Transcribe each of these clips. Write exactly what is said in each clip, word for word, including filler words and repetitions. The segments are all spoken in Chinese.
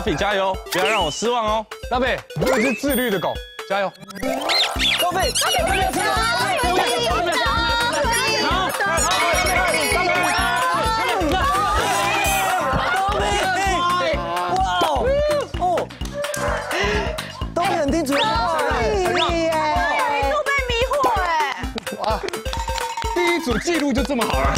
菲加油，不要让我失望哦。 大贝，我是自律的狗，加油。 高飞，高飞，加油！加油！加油！很清楚， 都被迷惑哎！ 哇，第一组记录就这么好了。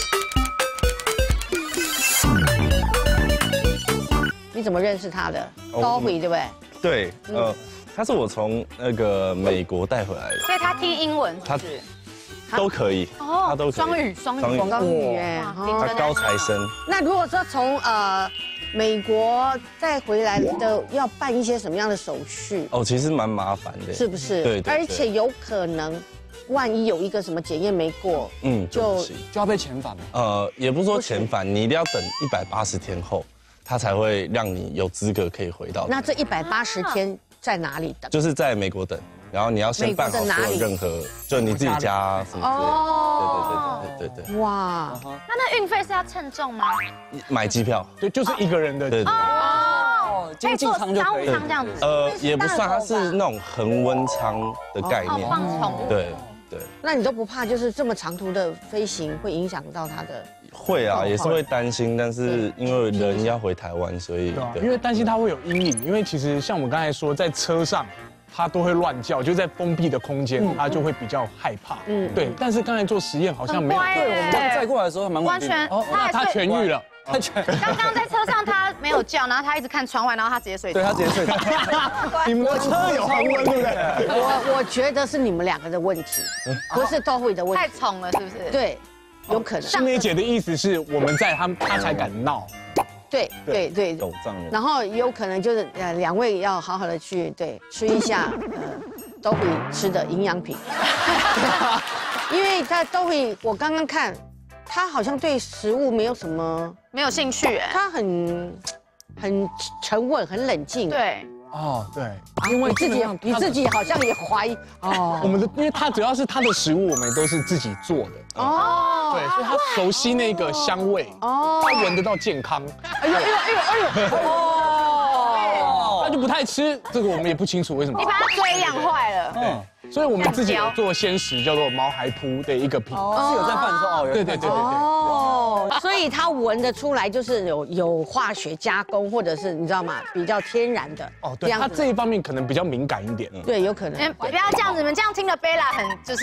你怎么认识他的 ？Dolphy 对不对？ 对，呃，他是我从那个美国带回来的， 所以他听英文是不是？ 都可以，他都可以。 双语，双语， 双语哎， 他高材生。 那如果说从呃。美国再回来的要办一些什么样的手续？ 哦，其实蛮麻烦的， 是不是？ 对对。 而且有可能，万一有一个什么检验没过， 嗯， 就就要被遣返吗？ 呃，也不是说遣返，你一定要等一百八十天后，他才会让你有资格可以回到。 那这一百八十天在哪里等？ 就是在美国等，然后你要先办好所有任何，就你自己家什么之类的。哦，对对对对对对。 哇， 那那运费是要称重吗？ 买机票， 对，就是一个人的。 对对。 哦， 经济舱就可以。 商务舱这样子。 呃，也不算，它是那种恒温舱的概念。 放宠物。 对对。 那你都不怕，就是这么长途的飞行会影响到他的？ 会啊，也是会担心，但是因为人要回台湾，所以对，因为担心他会有阴影。因为其实像我们刚才说，在车上。他都会乱叫，就在封闭的空间，他就会比较害怕。嗯，对。但是刚才做实验好像没有。 对，我们载过来的时候蛮完全。 哦，那他痊愈了。 他痊。 刚刚在车上他没有叫，然后他一直看窗外，然后他直接睡着。 对他直接睡着。 你们的车有恒温，对不对？ 我我觉得是你们两个的问题，不是Dolphy的问题。 太宠了，是不是？ 对，有可能。 欣梅姐的意思是我们在他他才敢闹。 对对对， 狗仗人。 然后有可能就是呃，两位要好好的去对吃一下呃Dolphy吃的营养品，因为他Dolphy我刚刚看，他好像对食物没有什么没有兴趣，哎， 他很很沉稳，很冷静。 对。 哦，对， 因为你自己你自己好像也怀疑哦。我们的，因为他主要是他的食物，我们都是自己做的哦。对，所以他熟悉那个香味哦，他闻得到健康。哎呦哎呦哎呦哎呦哦，他就不太吃，这个我们也不清楚为什么。 你把他嘴养坏了。 嗯，所以我们自己有做鲜食，叫做毛孩铺的一个品。 哦，是有在贩售哦。 对对对对对。 哦，所以他闻得出来，就是有有化学加工，或者是你知道吗？比较天然的。 哦，对，他这一方面可能比较敏感一点。 对，有可能。 不要这样子，你们这样听了贝拉很就是。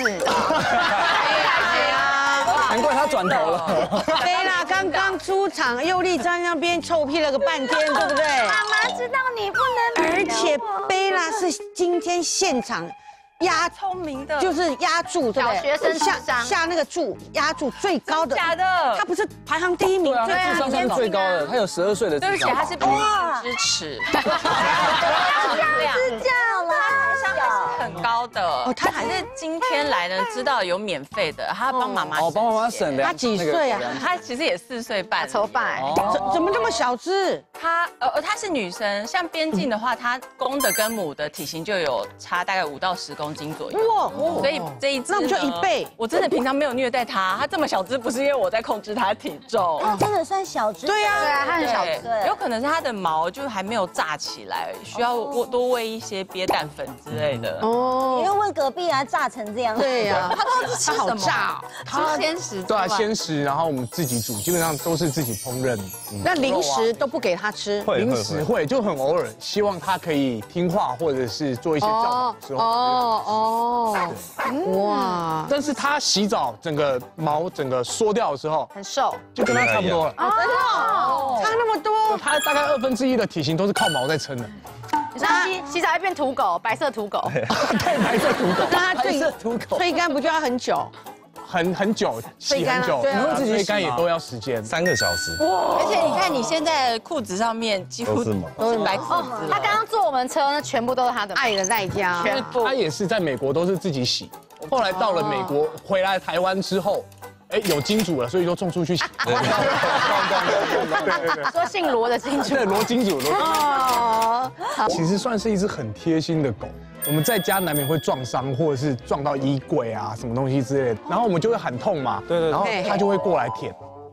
难怪他转头了。 贝拉刚刚出场，佑利在那边臭屁了个半天，对不对？ 妈妈知道你不能。 而且贝拉是今天现场。压聪明的， 就是压注，对不对？ 小学生下下那个注压注最高的， 假的， 他不是排行第一名， 对啊，智商是最高的，他有十二岁的智商。 对不起，他是不支持。这样子这样啦，上面是很高的。哦，他只是今天来呢，知道有免费的，他帮妈妈。 哦，帮妈妈省的。 他几岁啊？ 他其实也四岁半， 筹办。 怎怎么这么小只？ 她呃，她是女生，像边境的话，她公的跟母的体型就有差大概五到十公斤左右。哇，所以这一只那不就一倍？ 我真的平常没有虐待它，它这么小只不是因为我在控制它的体重。 它真的算小只。 对呀， 对啊，它很小只。 有可能是它的毛就还没有炸起来，需要多喂一些鳖蛋粉之类的。 哦，你又问隔壁啊，炸成这样。 对呀， 它都是吃什么？ 炸， 吃鲜食。 对啊，鲜食，然后我们自己煮，基本上都是自己烹饪。 那零食都不给它吃？ 零食会，就很偶尔，希望它可以听话，或者是做一些教导的时候。哦哦。哇！但是它洗澡，整个毛整个缩掉的时候， 很瘦， 就跟它差不多了。 真的，差那么多。 它大概二分之一的体型都是靠毛在撑的。 你说洗洗澡会变土狗，白色土狗。 对，白色土狗。 那它这吹干不就要很久？ 很很久，洗很久， 对啊， 吹干也都要时间， 三个小时。 哇！而且你看你现在裤子上面几乎都是毛， 都是白裤子。 他刚刚坐我们车，那全部都是他的爱的代价。 全部。 他也是在美国都是自己洗，后来到了美国回来台湾之后。哎，有金主了，所以就送出去洗。 对对对，说姓罗的金主。 对，罗金主，罗金主。哦，其实算是一只很贴心的狗。我们在家难免会撞伤，或者是撞到衣柜啊，什么东西之类的，然后我们就会喊痛嘛。对对。然后它就会过来舔。哎。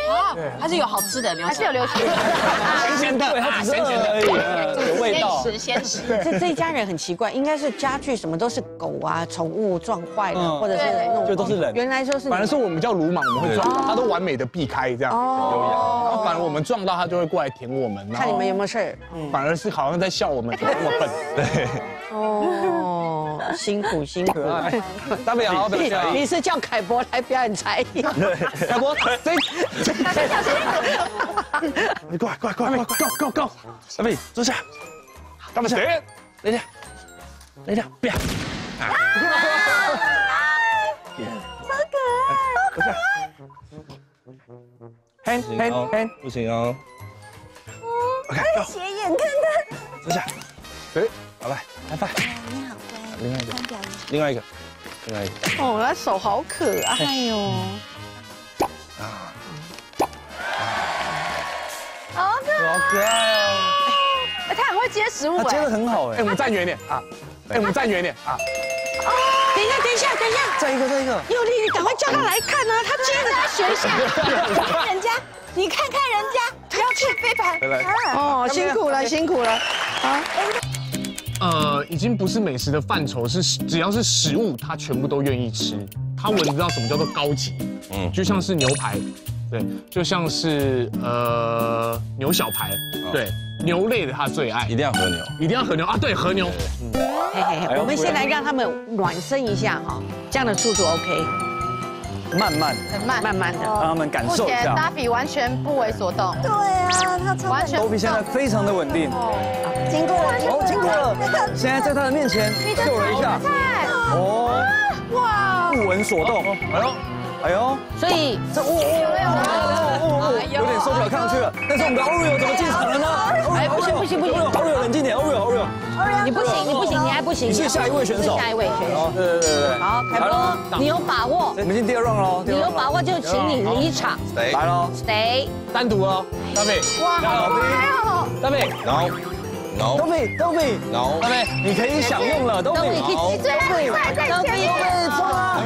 对， 还是有好吃的， 还是有流行。 咸咸的， 对，它只是饿而已，有味道。 鲜食鲜食。 这这一家人很奇怪，应该是家具什么都是狗啊，宠物撞坏了，或者是那种， 就都是人。 原来说是， 反而是我们比较鲁莽，我们会撞到，他都完美的避开这样。哦。然后反而我们撞到他就会过来舔我们， 看你们有没有事儿。 反而是好像在笑我们怎么那么笨。对。 哦，辛苦辛苦。 大美好好表现。 你是叫凯博来表演才艺？ 凯博，这， 你过来过来过来过来 ，Go Go Go！ 大美坐下， 干嘛？谁？ 等一下，等一下，不要。 好可爱。 坐下。 嘿嘿嘿， 不行哦。OK， 斜眼看他。 坐下。 谁？ 好来，来吧。 你好乖。 另外一个，另外一个，另外一个。 哦，他手好可爱哟。 好可好可爱哦！ 哎，他很会接食物他接哎。 的很好哎哎，我。们站远一点啊！哎，我们站远一点啊！ 等一下，等一下，等一下， 再一个，再一个。 佑丽，你赶快叫他来看啊！他接着他学一下。 看人家，你看看人家，不要去飞盘。 来来。 哦，辛苦了，辛苦了。啊， 呃，已经不是美食的范畴，是只要是食物，他全部都愿意吃。他闻知道什么叫做高级，嗯，就像是牛排，对，就像是呃牛小排，对，牛类的他最爱， 一定要和牛， 一定要和牛啊，对，和牛。 嘿嘿嘿，我们先来让他们暖身一下哈，这样的速度 OK， 慢慢很慢慢慢的。 让他们感目前受一下。 达比完全不为所动， 对啊，他超完全豆皮现在非常的稳定。 经过了， 哦，经过了，现在在他的面前秀了一下。哦， 哇， 不闻所动。 哎呦， 哎呦， 所以这哦哦哦哦，有点受不了，看上去了。但是我们的 Oreo 怎么进场了呢？ 哎，不行不行不行 Oreo 冷静点 ，Oreo Oreo。 你不行你不行，你还不行。 你是下一位选手。 下一位选手。 对对对对。 好，凯波，你有把握， 我们进第二 round 喽。 你有把握就请你离场。 谁？ 来喽。 谁？ 单独哦，大妹， 哇，好乖哦。 大妹， No No 豆妹，豆妹， No。 大妹，你可以享用了，豆妹。 你最厉害在前面。 抓。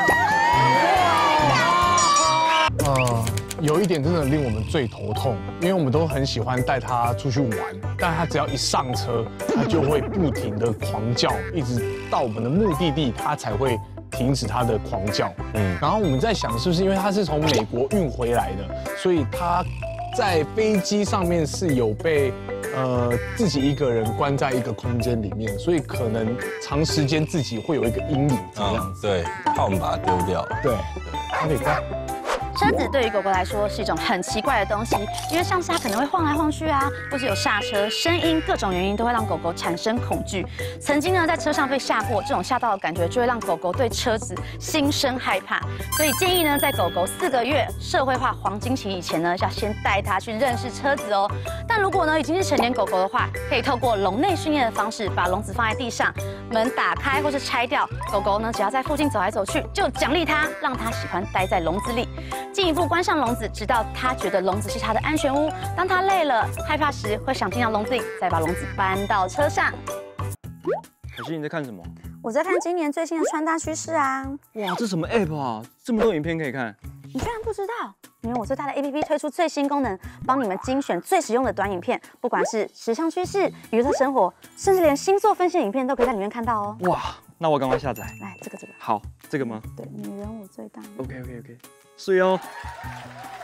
呃，有一点真的令我们最头痛，因为我们都很喜欢带他出去玩，但他只要一上车，他就会不停的狂叫，一直到我们的目的地，他才会停止他的狂叫。嗯，然后我们在想，是不是因为他是从美国运回来的，所以他在飞机上面是有被呃自己一个人关在一个空间里面，所以可能长时间自己会有一个阴影这样子。 对，怕我们把它丢掉。 对，他可以看。 车子对于狗狗来说是一种很奇怪的东西，因为像是它可能会晃来晃去啊，或是有刹车、声音，各种原因都会让狗狗产生恐惧。曾经呢，在车上被吓过，这种吓到的感觉就会让狗狗对车子心生害怕。所以建议呢，在狗狗四个月社会化黄金期以前呢，要先带它去认识车子哦。但如果呢已经是成年狗狗的话，可以透过笼内训练的方式，把笼子放在地上，门打开或是拆掉，狗狗呢只要在附近走来走去，就奖励它，让它喜欢待在笼子里。进一步关上笼子，直到它觉得笼子是它的安全屋。当它累了、害怕时，会想进到笼子里，再把笼子搬到车上。 可是你在看什么？ 我在看今年最新的穿搭趋势啊！ 哇，这什么 app 啊？这么多影片可以看。 你居然不知道？因为我最大的 A P P 推出最新功能，帮你们精选最实用的短影片，不管是时尚趋势、娱乐生活，甚至连星座分析影片都可以在里面看到哦。 哇，那我赶快下载。 来，这个这个。 好，这个吗？ 对，女人我最大。 OK OK OK，是哦。